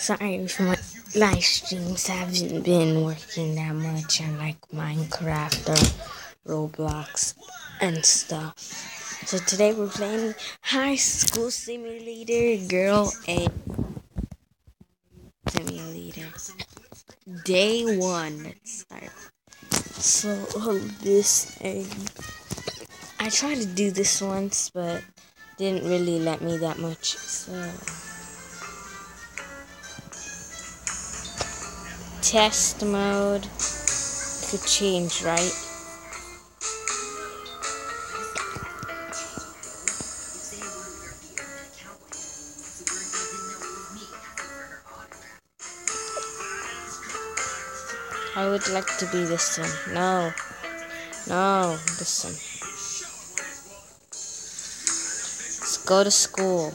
Sorry if my live streams haven't been working that much on like Minecraft or Roblox and stuff. So today we're playing High School Simulator Girl A Simulator. Day 1. Let's start. So this egg. I tried to do this once, but didn't really let me that much. So test mode could change, right? I would like to be this one. No, this one. Let's go to school.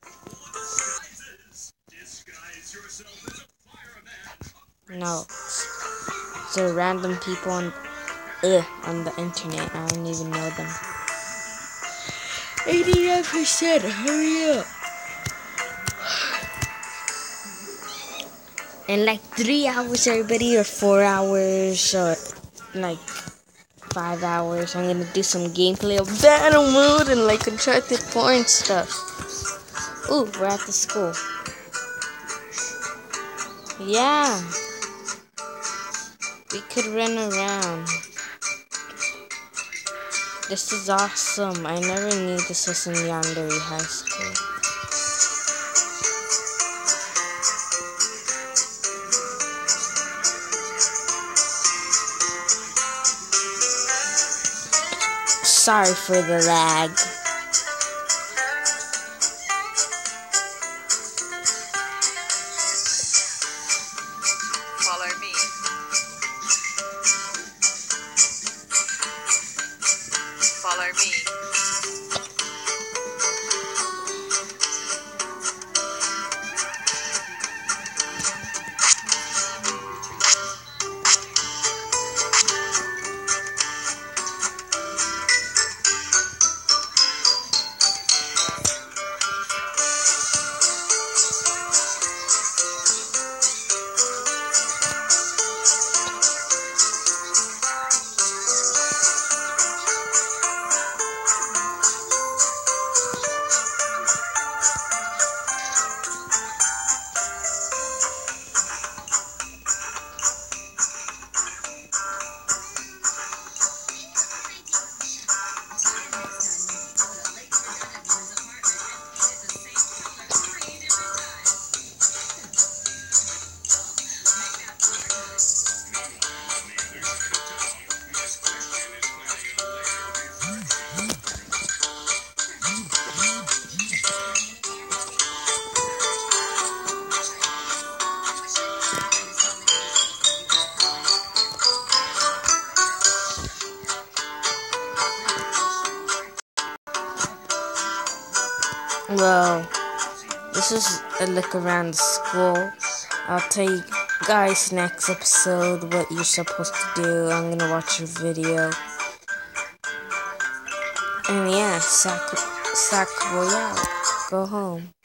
No. There are random people on the internet. I don't even know them. 89%. Hurry up. And like 3 hours, everybody, or 4 hours, or like 5 hours. I'm gonna do some gameplay of battle mode and like Uncharted 4 and stuff. Ooh, we're at the school. Yeah. We could run around. This is awesome. I never knew this was in Yandere High School. Sorry for the lag. Follow me. Follow me. Well, this is a look around the school. I'll tell you guys next episode what you're supposed to do. I'm gonna watch your video. And yeah, sack boy out. Go home.